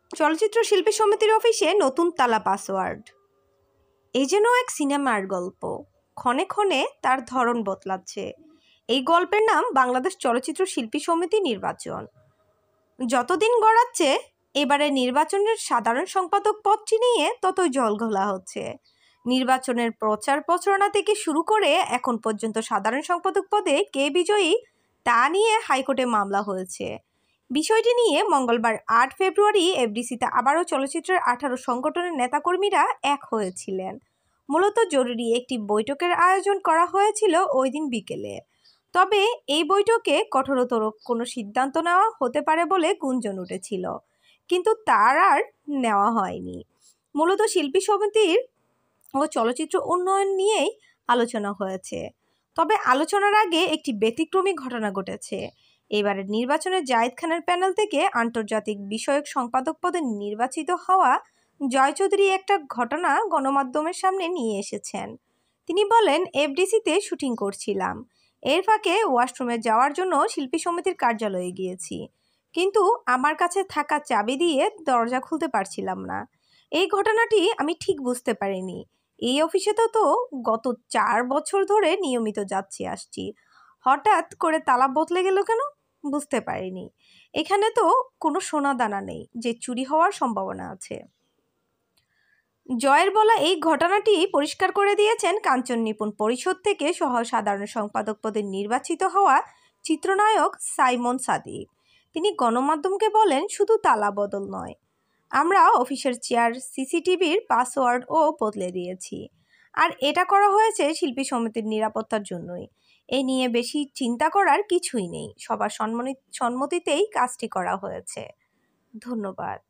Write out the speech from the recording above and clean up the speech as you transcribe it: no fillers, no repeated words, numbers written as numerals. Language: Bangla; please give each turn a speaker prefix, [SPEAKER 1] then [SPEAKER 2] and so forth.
[SPEAKER 1] চলচ্চিত্র শিল্পী সমিতির অফিসে নতুন তালা পাসওয়ার্ড। এই যেন এক সিনেমার গল্প, ক্ষণে ক্ষণে তার ধরন বদলাচ্ছে। এই গল্পের নাম বাংলাদেশ চলচ্চিত্র শিল্পী সমিতি নির্বাচন। যতদিন গড়াচ্ছে এবারে নির্বাচনের সাধারণ সম্পাদক পদটি নিয়ে ততই জলঘোলা হচ্ছে। নির্বাচনের প্রচার প্রচারণা থেকে শুরু করে এখন পর্যন্ত সাধারণ সম্পাদক পদে কে বিজয়ী তা নিয়ে হাইকোর্টে মামলা হয়েছে। বিষয়টি নিয়ে মঙ্গলবার 8 ফেব্রুয়ারি এফডিসিতে আবারও চলচ্চিত্রের 18 সংগঠনের নেতাকর্মীরা এক হয়েছিলেন। মূলত জরুরি একটি বৈঠকের আয়োজন করা হয়েছিল ওই দিন বিকেলে। তবে এই বৈঠকে কঠোরতর কোনো সিদ্ধান্ত নেওয়া হতে পারে বলে গুঞ্জন উঠেছিল, কিন্তু তার আর নেওয়া হয়নি। মূলত শিল্পী সমিতির ও চলচ্চিত্র উন্নয়ন নিয়েই আলোচনা হয়েছে। তবে আলোচনার আগে একটি ব্যতিক্রমী ঘটনা ঘটেছে। এবারের নির্বাচনে জায়েদ খানের প্যানেল থেকে আন্তর্জাতিক বিষয়ক সম্পাদক পদে নির্বাচিত হওয়া জয় চৌধুরী একটা ঘটনা গণমাধ্যমের সামনে নিয়ে এসেছেন। তিনি বলেন, এফডিসিতে শুটিং করছিলাম, এর ফাঁকে ওয়াশরুমে যাওয়ার জন্য শিল্পী সমিতির কার্যালয়ে গিয়েছি, কিন্তু আমার কাছে থাকা চাবি দিয়ে দরজা খুলতে পারছিলাম না। এই ঘটনাটি আমি ঠিক বুঝতে পারিনি। এই অফিসে তো গত 4 বছর ধরে নিয়মিত যাচ্ছি আসছি, হঠাৎ করে তালা বদলে গেল কেন বুঝতে পারিনি। এখানে তো কোনো সোনা দানা নেই যে চুরি হওয়ার সম্ভাবনা আছে। জয়ের বলা এই ঘটনাটি পরিষ্কার করে দিয়েছেন কাঞ্চন নিপুণ পরিষদ থেকে সহ সাধারণ সম্পাদক পদে নির্বাচিত হওয়া চিত্রনায়ক সাইমন সাদিক। তিনি গণমাধ্যমকে বলেন, শুধু তালা বদল নয়, আমরা অফিসের চেয়ার, সিসিটিভির পাসওয়ার্ডও বদলে দিয়েছি। আর এটা করা হয়েছে শিল্পী সমিতির নিরাপত্তার জন্যই। এ নিয়ে বেশি চিন্তা করার কিছুই নেই, সবার সম্মতিতেই কাজটি করা হয়েছে। ধন্যবাদ।